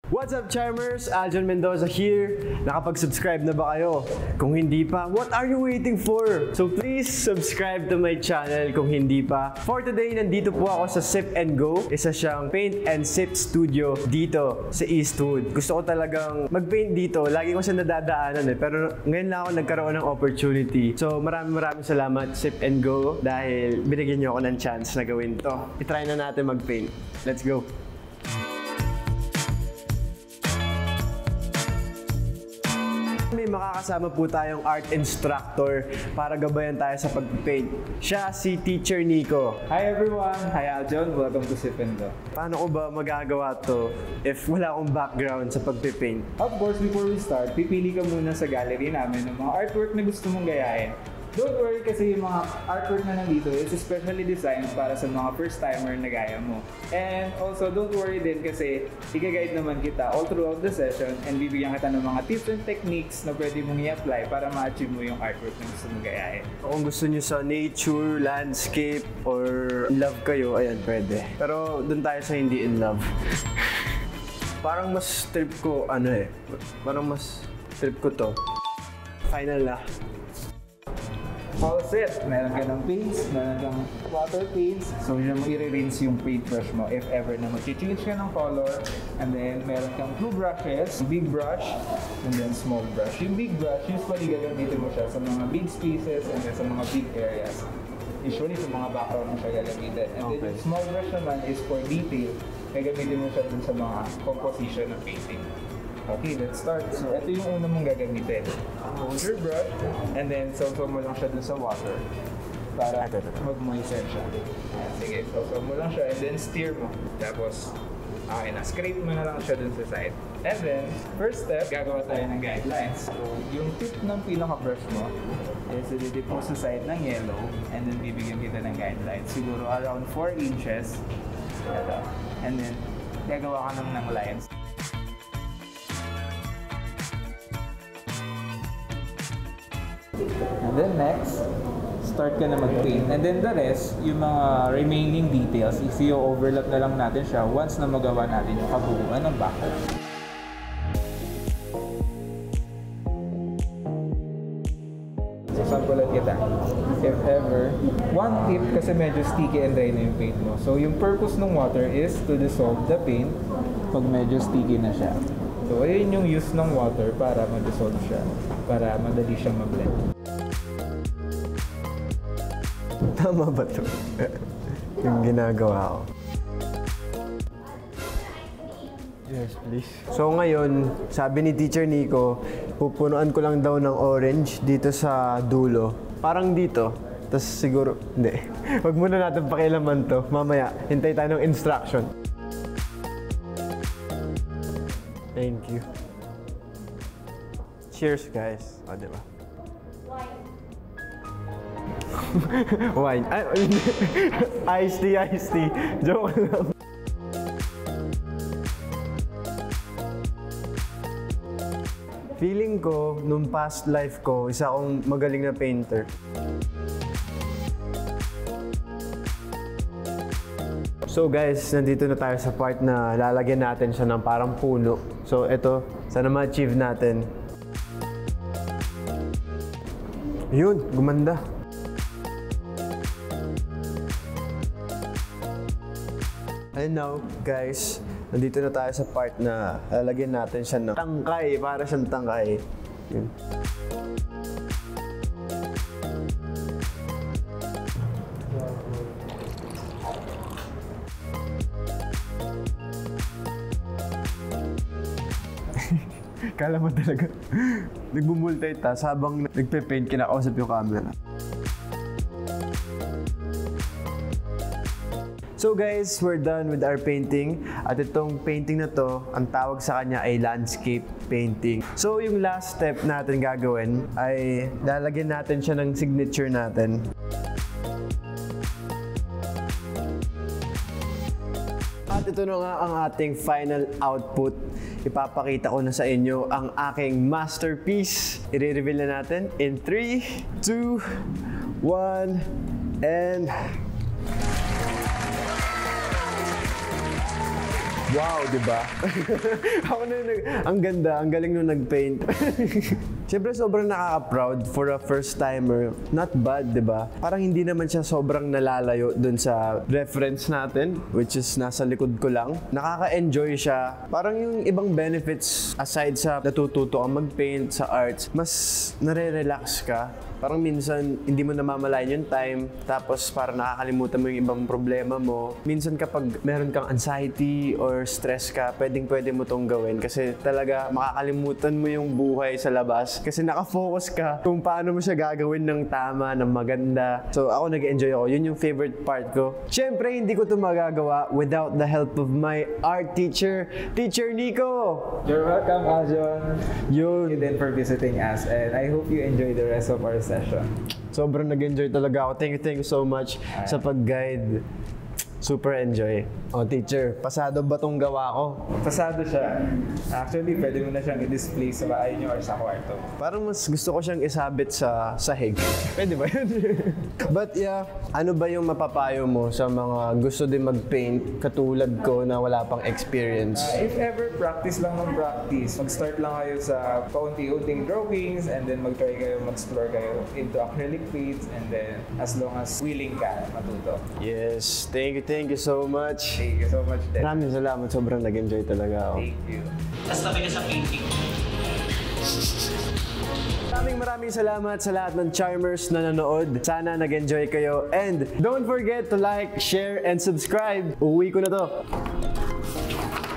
What's up, Charmers? Aljon Mendoza here. Nakapag-subscribe na ba kayo? Kung hindi pa, what are you waiting for? So please subscribe to my channel kung hindi pa. For today, nandito po ako sa Sip and Go. Isa siyang paint and sip studio dito sa Eastwood. Gusto ko talagang mag-paint dito. Lagi ko siya nadadaanan pero ngayon lang ako nagkaroon ng opportunity. So maraming salamat Sip and Go dahil binigyan niyo ako ng chance na gawin to. I-try na natin mag-paint. Let's go! May makakasama po tayong art instructor para gabayan tayo sa pag-paint. Siya si Teacher Nico. Hi everyone! Hi Aljon! Welcome to Sip and Go. Paano ko ba magagawa to if wala akong background sa pag-paint? Of course, before we start, pipili ka muna sa gallery namin ng mga artwork na gusto mong gayahin. Don't worry kasi yung mga artwork na nandito is especially designed para sa mga first-timer na gaya mo. And also, don't worry din kasi i-guide naman kita all throughout the session and bibigyan kita ng mga tips and techniques na pwede mong i-apply para ma-achieve mo yung artwork na gusto mong gayahin. Kung gusto nyo sa nature, landscape, or in love kayo, ayan, pwede. Pero dun tayo sa hindi in love. Parang mas trip ko, parang mas trip ko to. Final na. All set! Meron ka ng paints, meron kang water paints. So yun mo i-rinse yung paintbrush mo if ever na mag-change ka ng color. And then meron kang two brushes, big brush, and then small brush. Yung big brush, usually gagamitin mo siya sa mga big spaces and then sa mga big areas. Usually sa mga background mo siya gagamitin. And then yung small brush naman is for detail. Gagamitin mo siya dun sa mga composition ng painting. Okay, let's start. So, ito yung una mong gagamitin. Hold your brush, and then sausaw mo lang siya dun sa water para mag-moisten siya. Sige, sausaw mo lang siya, and then stir mo. Tapos, okay na, scrape mo na lang siya dun sa side. And then, first step, gagawa tayo ng guidelines. So, yung tip ng pinaka-brush mo is i-dip mo sa side ng yellow, and then bibigyan kita ng guidelines. Siguro around 4 inches. Ito. And then, gagawa ka naman ng lines. And then next, start ka na mag-paint. And then the rest, yung mga remaining details, i-overlap na lang natin siya once na magawa natin yung kabuuan ng background. So, sampulan kita. If ever, one tip kasi medyo sticky and dry na yung paint mo. So, yung purpose ng water is to dissolve the paint pag medyo sticky na siya. So, ayun yung use ng water para ma-dissolve siya, para madali siyang ma-blend. Tama ba ito? Yung ginagawa ko. Yes, please. So ngayon, sabi ni Teacher Nico, pupunuan ko lang daw ng orange dito sa dulo. Parang dito. Tapos siguro, hindi. Huwag muna natin pakialaman to. Mamaya, hintay tayo ng instruction. Thank you. Cheers, guys. O, diba? Wine. Iced tea. Joke lang. Feeling ko, nung past life ko, isa akong magaling na painter. So guys, nandito na tayo sa part na lalagyan natin siya ng parang puno. So ito, sana ma-achieve natin. Yun, gumanda. And now, guys, nandito na tayo sa part na lalagyan natin siya ng tangkay, para siyang tangkay. Yun. Kala mo talaga, nagmumultitask habang nagpe-paint, kinakausap yung camera. So guys, we're done with our painting. At itong painting na to, ang tawag sa kanya ay landscape painting. So yung last step natin gagawin ay lalagyan natin siya ng signature natin. At ito na nga ang ating final output. Ipapakita ko na sa inyo ang aking masterpiece. I-reveal na natin in 3, 2, 1, and... Wow, di ba? Ako na ang ganda, ang galing nung nag-paint. Siyempre sobrang nakaka-proud for a first-timer. Not bad, di ba? Parang hindi naman siya sobrang nalalayo dun sa reference natin, which is nasa likod ko lang. Nakaka-enjoy siya. Parang yung ibang benefits aside sa natututo kang mag-paint sa arts, mas nare-relax ka. Parang minsan, hindi mo namamalayan yung time, tapos parang nakakalimutan mo yung ibang problema mo. Minsan kapag meron kang anxiety or stress ka, pwede mo tong gawin kasi talaga makakalimutan mo yung buhay sa labas kasi nakafocus ka kung paano mo siya gagawin ng tama, ng maganda. So ako nag-enjoy ako. Yun yung favorite part ko. Siyempre, hindi ko ito magagawa without the help of my art teacher, Teacher Nico! You're welcome, Ajon. Yun. Thank you then for visiting us and I hope you enjoy the rest of our session. Sobrang nag-enjoy talaga ako. Thank you so much sa pag-guide. Super enjoy. Oh, teacher, pasado ba tong gawa ko? Pasado siya. Actually, pwede mo na siyang i-display sa bahay niyo or sa kwarto. Parang mas gusto ko siyang isabit sa sahig. Pwede ba yun? But yeah, ano ba yung mapapayo mo sa mga gusto din mag-paint katulad ko na wala pang experience? If ever, practice lang ng practice. Mag-start lang kayo sa paunti-unting drawings and then mag-try kayo, mag-explore kayo into acrylic paints and then as long as willing ka, matuto. Yes, thank you so much. Thank you so much, Dad. Maraming salamat, sobrang nag-enjoy talaga ako. Thank you. Tapos tabi ka sa painting. Maraming salamat sa lahat ng Charmers na nanood. Sana nag-enjoy kayo. And don't forget to like, share, and subscribe. Uwi ko na to.